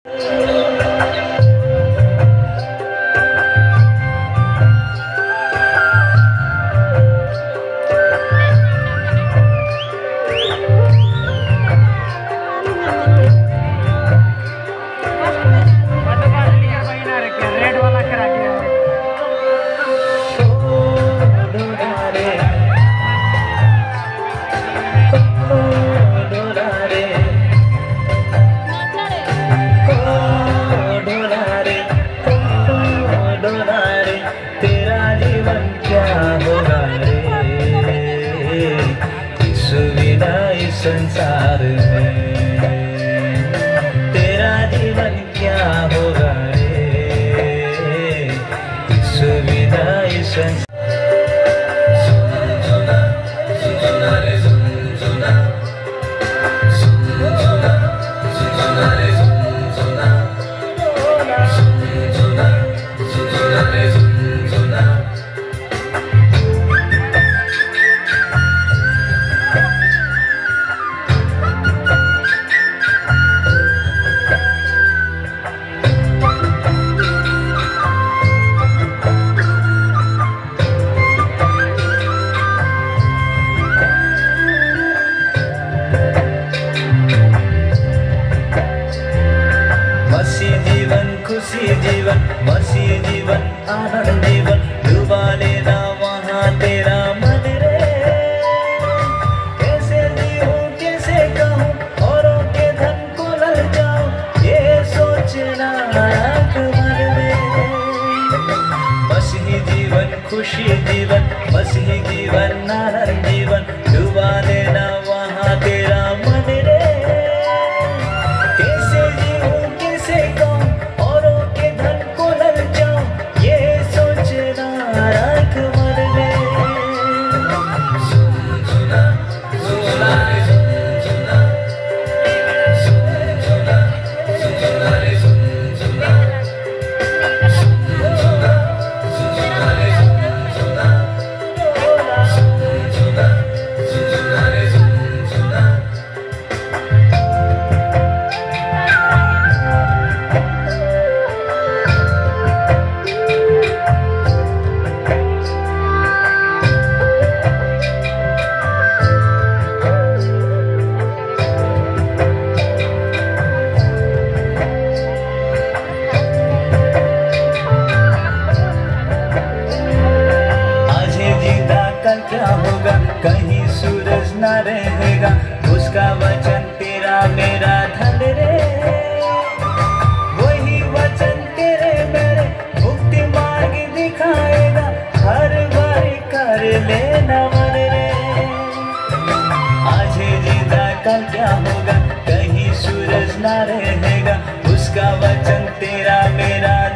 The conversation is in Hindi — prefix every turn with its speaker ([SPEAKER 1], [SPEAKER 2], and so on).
[SPEAKER 1] संसार में तेरा जीवन क्या होगा रे, इस बिना इस खुशी जीवन, मसी जीवन, आनंद जीवन, डुबा लेना वहाँ तेरा मन रे। कैसे जीऊँ कैसे कहूँ औरों के धन को ललचाऊँ, ये सोचना आँख मन में। मसीही जीवन, खुशी जीवन, मसीही जीवन, आनंद जीवन, डुबा लेना वहाँ तेरा मन रे। कैसे जीऊँ कैसे कहूँ क्या होगा, कहीं सूरज न रहेगा, उसका वचन तेरा मेरा धन रे। वही वचन तेरे मेरे मुक्ति मार्ग दिखाएगा, हर बार कर लेना मन रे। आज जिंदा कल क्या होगा, कहीं सूरज न रहेगा, उसका वचन तेरा मेरा